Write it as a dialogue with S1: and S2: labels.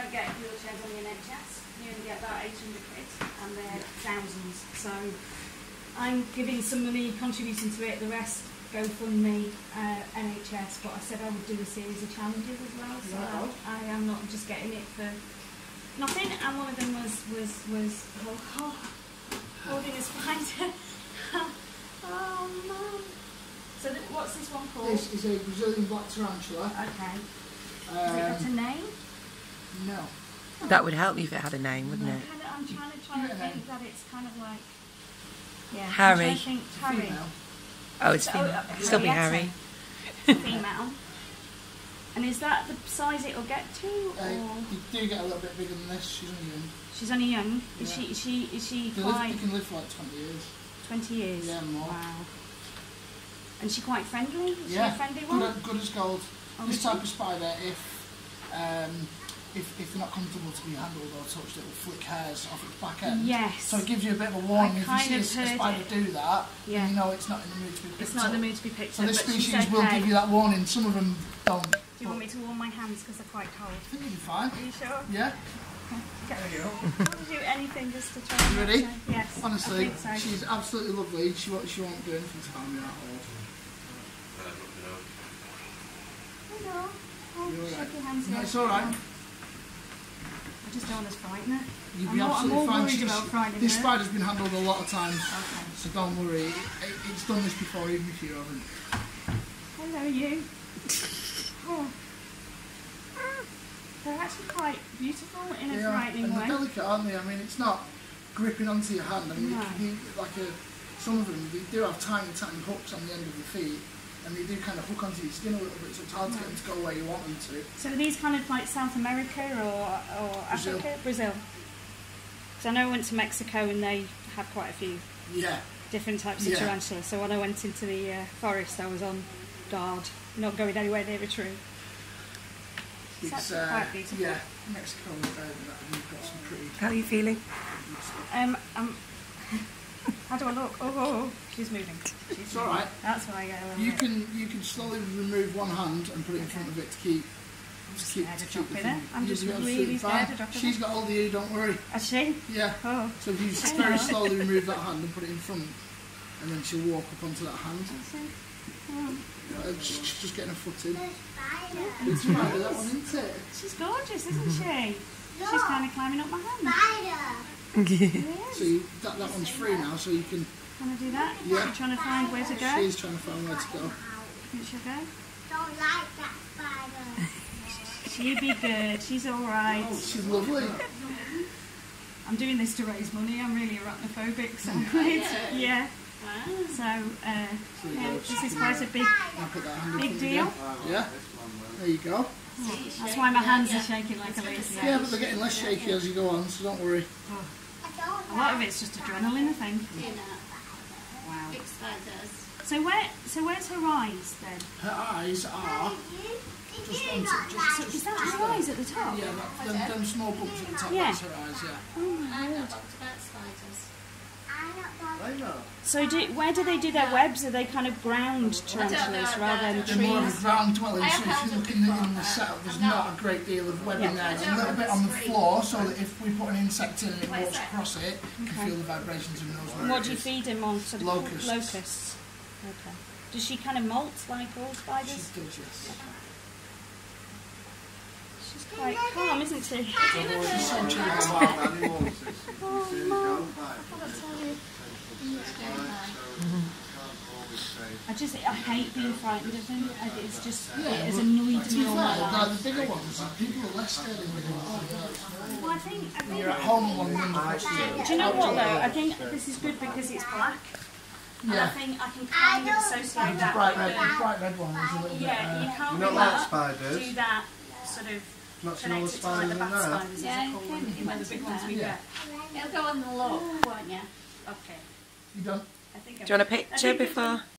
S1: don't get wheelchairs on the NHS. You only get about 800 quid, and they're thousands. So I'm giving some money, contributing to it. The rest GoFundMe, NHS. But I said I would do a series of challenges as well. So I am not just getting it for nothing. And one of them was holding a spider. Oh no! So what's this one called?
S2: This is a Brazilian black tarantula.
S1: Okay. Has it got a name?
S2: No.
S3: That would help you if it had a name, wouldn't it?
S1: I'm trying to think that it's kind of like... Yeah,
S3: Harry.
S1: Harry.
S2: Female.
S3: Oh, it's female. Still be Harry.
S1: Female. And is that the size it'll get to? Or?
S2: You do get a little bit bigger than this. She's only young.
S1: She's only young.
S2: Yeah.
S1: Is she
S2: They
S1: quite...
S2: can live for like 20 years.
S1: 20 years?
S2: Yeah, more.
S1: Wow. And she quite friendly? Is she a friendly
S2: good,
S1: one?
S2: good as gold.
S1: Oh,
S2: this type of spider, if they're not comfortable to be handled or touched, it will flick hairs off its back end.
S1: Yes.
S2: So it gives you a bit of a warning. If you see a spider do that,
S1: yeah.
S2: you know it's not in the mood to be picked up.
S1: It's not in the mood to be picked up.
S2: So this species will give you that warning. Some of them don't.
S1: Do you want me to warm my hands because they're quite cold?
S2: I think you'll be fine.
S1: Are you sure?
S2: Yeah.
S1: There you go. I'll do anything just to try.
S2: You ready?
S1: Yes.
S2: Honestly,
S1: I think so.
S2: she's absolutely lovely. She won't do anything to harm you at all.
S1: Hello. Oh,
S2: You're
S1: shake
S2: right.
S1: your hands.
S2: No, it's all right.
S1: I just don't want to frighten her.
S2: You'll be
S1: I'm
S2: absolutely
S1: more
S2: fine.
S1: worried about frightening
S2: This
S1: her.
S2: spider's been handled a lot of times,
S1: Okay.
S2: so don't worry. It's done this before, even if you haven't.
S1: Hello, you. Oh. They're actually quite beautiful in a frightening
S2: and
S1: way.
S2: they're delicate, aren't they? I mean, it's not gripping onto your hand. I mean,
S1: No.
S2: some of them they do have tiny, tiny hooks on the end of the feet, and they do kind of hook onto your skin a little bit, so it's hard to get them to go where you want them to.
S1: So are these kind of like South America or
S2: Brazil.
S1: Africa? Brazil. So I know I went to Mexico and they had quite a few different types of tarantulas. So when I went into the forest, I was on guard, not going anywhere near a tree. It's actually quite beautiful.
S2: Yeah, Mexico and we've got some pretty...
S3: How are you feeling?
S1: How do I look? Oh, she's moving.
S2: It's all right.
S1: That's why I get a little
S2: You
S1: bit.
S2: can slowly remove one hand and put it in front of it to keep...
S1: Scared of dropping it. I'm
S2: You'll
S1: just
S2: be absolutely
S1: really
S2: fine.
S1: scared of dropping it.
S2: She's got hold of you, don't worry.
S1: Has she?
S2: Yeah.
S1: Oh.
S2: So if you very slowly remove that hand and put it in front, and then she'll walk up onto that hand. Just getting a foot in. It's spider, that one, isn't it?
S1: She's gorgeous, isn't she? She's kind of climbing up my hand.
S2: So that one's free now, so you can...
S1: Can I do that?
S2: Yeah.
S1: You're trying to find where to go?
S2: She's trying to find where to go.
S1: Think she'll go?
S4: Don't like that spider.
S1: She'll be good. She's all right.
S2: Oh, she's lovely.
S1: I'm doing this to raise money. I'm really arachnophobic, so yeah. So this is quite a big deal.
S2: Yeah. There you go.
S1: That's why my hands are shaking like a lazy.
S2: Yeah, but they're getting less shaky as you go on, so don't worry.
S1: A lot of it's just adrenaline, I think. Wow.
S4: Big spiders.
S1: So where's her eyes then?
S2: Her eyes are just onto
S1: So is that her eyes at the top?
S2: yeah, them small bumps at the top.
S1: Yeah.
S2: That's her eyes. Yeah.
S1: Oh my
S4: I know
S1: word.
S4: about spiders.
S1: So where do they do their webs? Are they kind of ground tarantulas rather than
S2: They're more of
S1: trees?
S2: a ground dwelling, so if you look in the setup, there's not a great deal of webbing there. There's a little bit on the floor, so that if we put an insect in and it walks across it, you can feel the vibrations and knows where
S1: What
S2: it
S1: do you
S2: is.
S1: feed him on? Sort of
S2: Locusts.
S1: Locusts. Okay. Does she kind of molt like all
S2: She
S1: spiders?
S2: does, yes.
S1: She's quite calm, isn't she?
S2: She's so chill.
S1: Oh, Mum. I gotta tell you. I hate being frightened of them. It's just, it has annoyed me all my life.
S2: The bigger ones, people are less scared of them.
S1: Well, I think
S2: You're at home one window.
S1: do you know what though? I think this is good because it's black. And I think I can kind of associate that
S2: Bright
S1: with
S2: red one is a little bit...
S1: yeah, you can't
S5: Not
S1: really
S5: like spiders.
S1: do that sort of
S5: Not seen all the
S1: connected to like the
S5: spiders in
S1: bat
S5: there.
S1: spiders as
S4: Yeah,
S1: they call them,
S4: you can.
S1: the big ones we get.
S4: It'll go on the look, won't you?
S1: Okay.
S2: You done?
S1: I think
S3: Do you want a picture before?